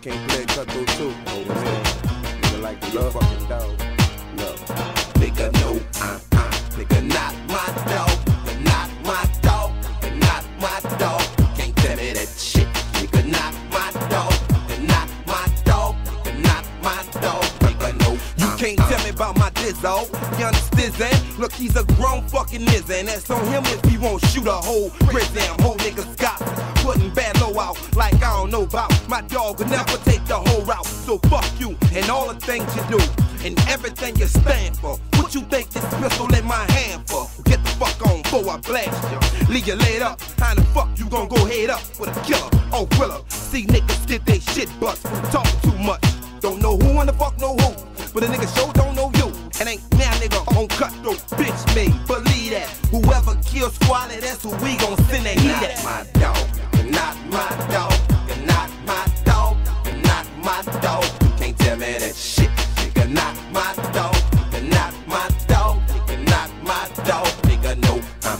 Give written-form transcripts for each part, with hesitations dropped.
can't play cutthroat too. Oh man, nigga like the fucking dog. No, nigga no, nigga not my dog, nigga not my dog, nigga not my dog. Can't tell me that shit, nigga not my dog, nigga not my dog, nigga not my dog. Nigga no, you can't tell me about my dizzo. You understand? Look, he's a grown fucking nigga, and that's on him if he won't shoot a whole prison. Whole niggas got putting bad low out like I don't know about. My dog would never take the whole route. So fuck you and all the things you do and everything you stand for. What you think this pistol in my hand for? Get the fuck on before I blast you. Leave you laid up. How the fuck you gon' go head up with a killer or thriller? See niggas get they shit bust from talking too much. Don't know who and the fuck know who, but a nigga sure don't know you. And ain't now nigga on cutthroat bitch me. Believe that. Whoever kills Squally, that's who we gon' send that heat at. My dog, you're not my dog, you're not my dog, you're not my dog. You can't tell me that shit. Nigga not my dog, you're not my dog, nigga not my dog. Nigga no,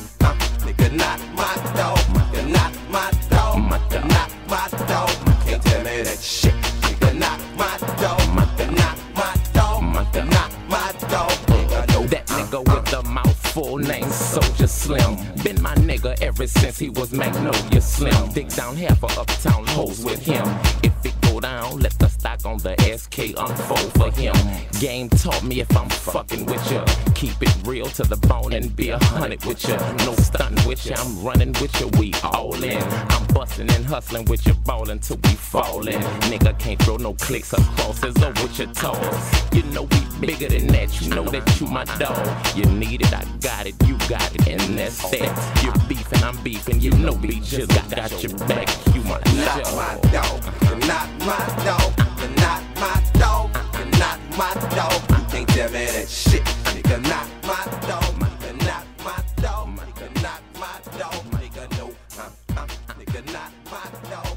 nigga not my dog, you're not my dog, you're not my dog. You can't tell me that shit. Nigga not my dog, you're not my dog, you're not my dog. Nigga no. That nigga with the mouthful named Soulja Slim. Been my nigga ever since he was Magnolia Slim. Dig down half of uptown hoes with him. If it go down, let the stock on the SK unfold for him. Game taught me if I'm fucking with ya, keep it real to the bone and be 100 with ya. No stunting with ya, I'm running with ya, we all in. I'm busting and hustling with ya, ballin' till we fallin'. Nigga can't throw no clicks or crosses or with your toes. You know we bigger than that, you know that you my dog. You need it, I got it, you got it, and that's that. You're beefing, I'm beefing, you know we just got your back. You my not my dog, you're not my dog, you're not my dog, you're not my dog. You can't tell me that shit. Nigga not my dog, nigga not my dog, nigga not my dog, nigga no, nigga not my dog.